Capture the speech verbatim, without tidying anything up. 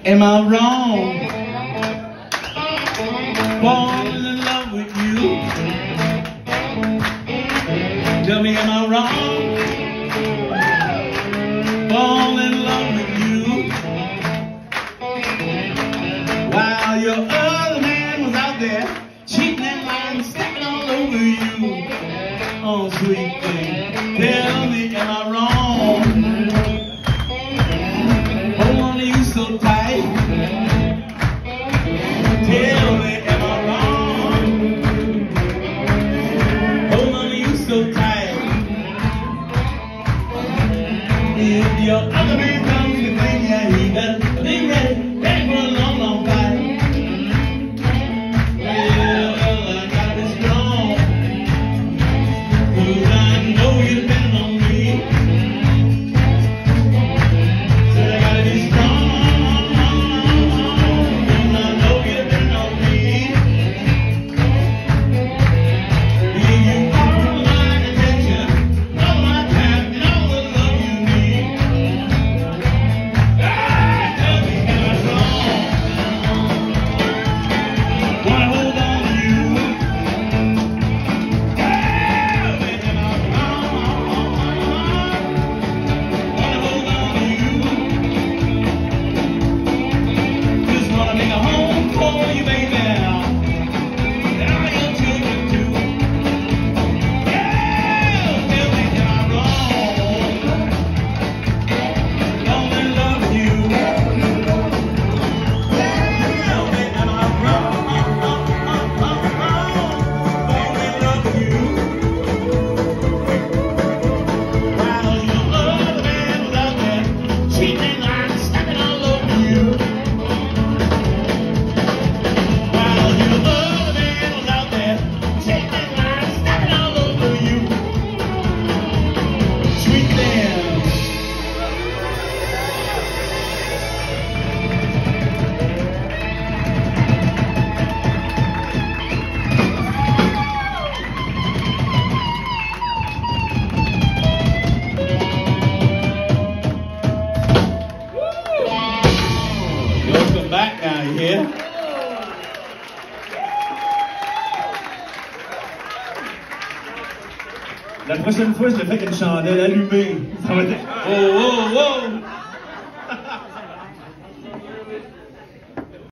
Am I wrong? Falling in love with you. Tell me, am I wrong? Fall in love with you. While your other man was out there cheating and lying, stepping all over you. Oh, sweet thing, tell me, am I wrong? Hold on to you so tight. Tell me, am I wrong? Hold on to you so tight. If your other man comes to claim, yeah, he does, be ready, ready for a long, long fight. Well, I gotta be strong, 'cause I know you depend on me. Said I gotta be strong, 'cause I know you depend on me. Give you all my attention, all my time, and all the love you need. Ah, tell me, am I wrong? Wanna hold on to you? Tell me, am I wrong? Wanna hold on to you? Just wanna make a home for you, baby, and all your children too. Yeah, tell me, am I wrong? Fall in love with you. Tell me, am I wrong? Fall in love with you. While your other man was out there cheating, lying, stepping all over you. While your other man was out there cheating, lying, stepping all over you. Sweet thing. Welcome back now, you hear? La prochaine fois, je le fais avec une chandelle allumée. Ça va être... Oh, oh, oh!